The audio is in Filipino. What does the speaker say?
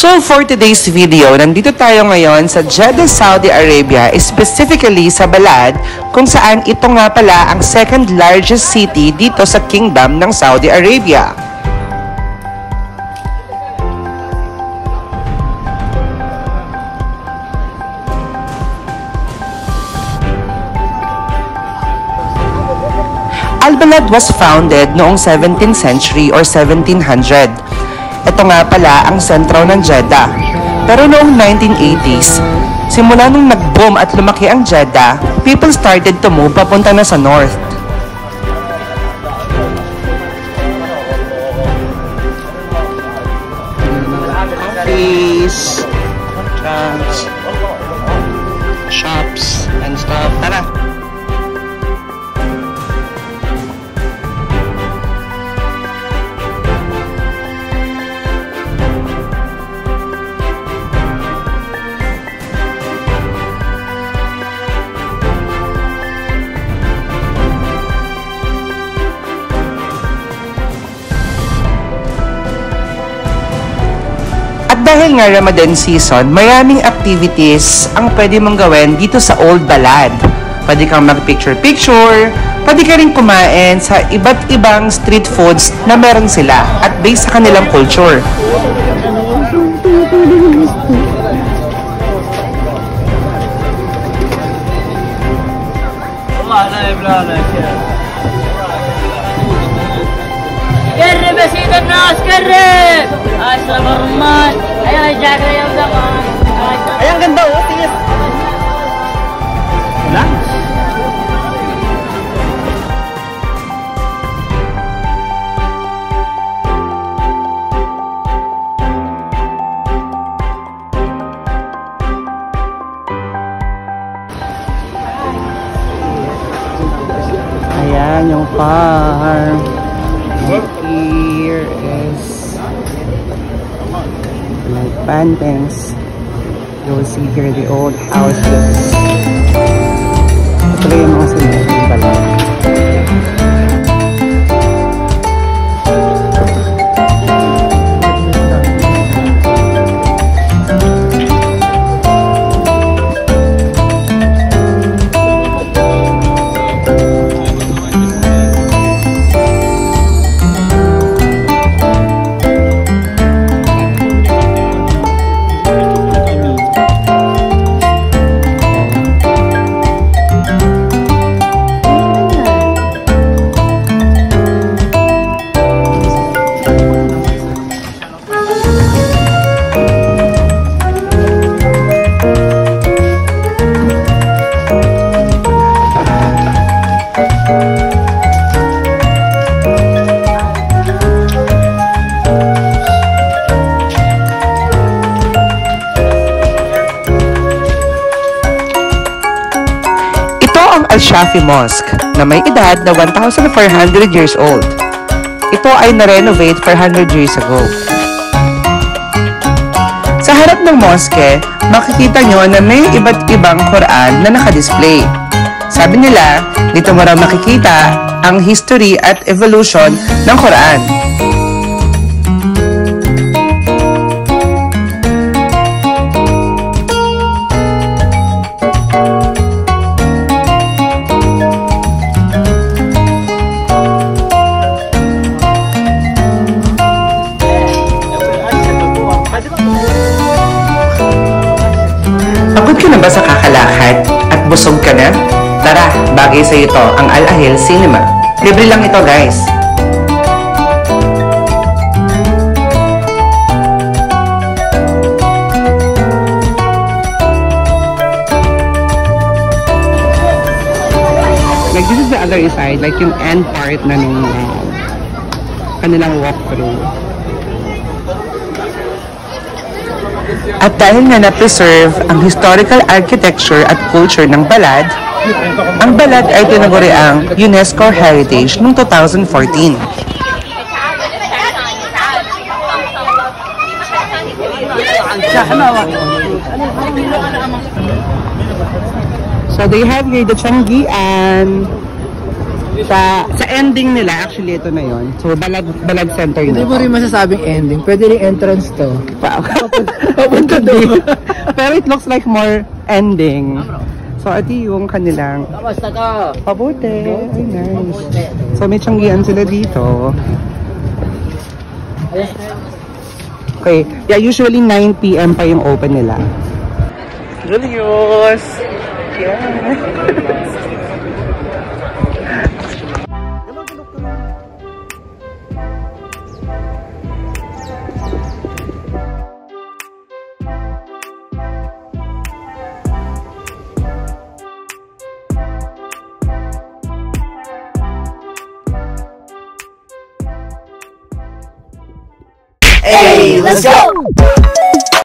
So for today's video, nandito tayo ngayon sa Jeddah, Saudi Arabia, specifically sa Balad, kung saan ito nga pala ang second largest city dito sa Kingdom ng Saudi Arabia. Al-Balad was founded noong 17th century or 1700. Ito nga pala ang sentro ng Jeddah. Pero noong 1980s, simula nung nag-boom at lumaki ang Jeddah, people started to move papunta na sa north. Cafes, restaurants, shops, and stuff. Tara! Dahil nga Ramadan season, maraming activities ang pwede mong gawin dito sa Old Balad. Pwede kang mag-picture-picture, pwede ka rin kumain sa iba't ibang street foods na meron sila at based sa kanilang culture. قرب يا سيد الناس قرب اشرب الرمان ايوه الجاكر يا زمان Ay, ang ganda oh, tingis. Wala? Ayan yung farm. Here is like paintings. You'll see here the old houses. Ito yung mga sinunod pala. Al-Shafi Mosque na may edad na 1,400 years old. Ito ay na-renovate 400 years ago. Sa harap ng mosque, makikita nyo na may iba't ibang Quran na nakadisplay. Sabi nila, dito mo raw makikita ang history at evolution ng Quran. Pagod ka na ba sa kakalakad at busog ka na? Tara, bagay sa ito ang Al Ahil Cinema. Libre lang ito, guys. Like this is the other side, like yung end part na nung kanilang walkthrough. At dahil nga na-preserve ang historical architecture at culture ng Balad, ang Balad ay tinaguri ang UNESCO Heritage noong 2014. So they have here the Changi and Sa ending nila, actually ito na yon. So, Balad Center na. Hindi mo rin masasabing ending. Pwede rin entrance to. Papunta doon. Pero it looks like more ending. So, ito yung kanilang Basta ka. pabuti. Ay, nice. So, may tiyanggian sila dito. Okay. Yeah, usually 9 PM pa yung open nila. Julius! Yeah. Hey, let's go!